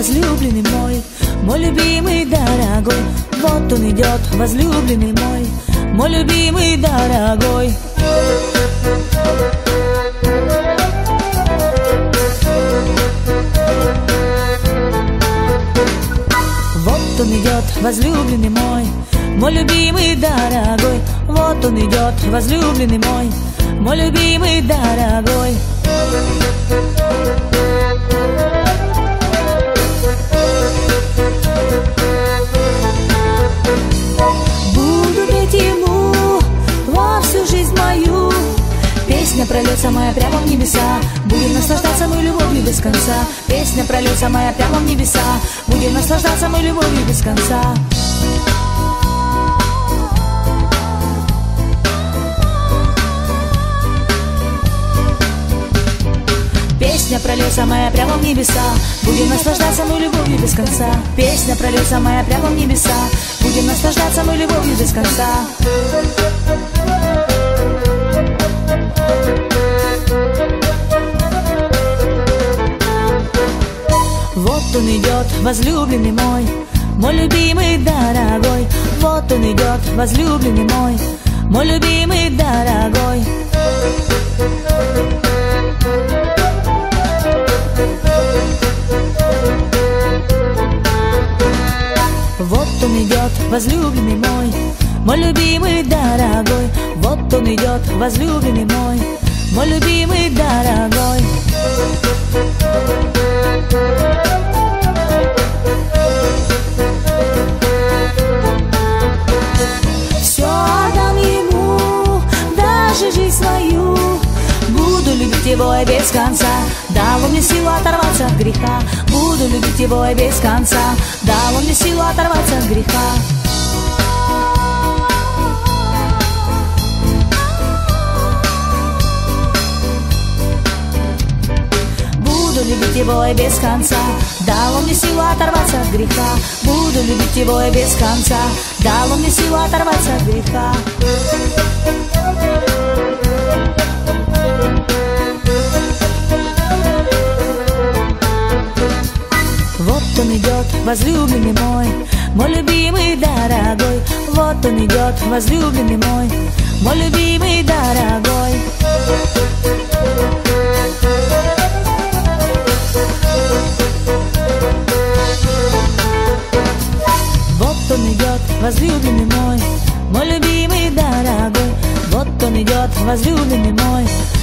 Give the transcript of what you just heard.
возлюбленный мой, мой любимый дорогой. Вот он идет, возлюбленный мой, мой любимый дорогой. Вот он идет, возлюбленный мой, мой любимый дорогой. Вот он идет, возлюбленный мой, мой любимый дорогой. Буду петь ему во всю жизнь мою. Песня прольется моя прямо в небеса. Будем наслаждаться мы любовью без конца. Песня прольется моя прямо в небеса. Будем наслаждаться мы любовью без конца. Песня прольется моя прямо в небеса. Будем наслаждаться мы любовью без конца. Песня прольется моя прямо в небеса. Будем наслаждаться мы любовью без конца. Вот он идет, возлюбленный мой, мой любимый дорогой. Вот он идет, возлюбленный мой, мой любимый дорогой. Вот он идет, возлюбленный мой, мой любимый дорогой. Вот он идет, возлюбленный мой, мой любимый дорогой. Все отдам ему, даже жизнь свою. Буду любить его и без конца. Дал он мне силу оторваться от греха. Буду любить его и без конца. Дал он мне силу оторваться от греха. Буду любить его и без конца. Дал он мне силу оторваться от греха. Буду любить его и без конца. Дал он мне силу оторваться от греха. Вот он идет, возлюбленный мой, мой любимый дорогой. Вот он идет, возлюбленный мой, мой любимый дорогой. Вот он идет, возлюбленный мой, мой любимый дорогой. Вот он идет, возлюбленный мой,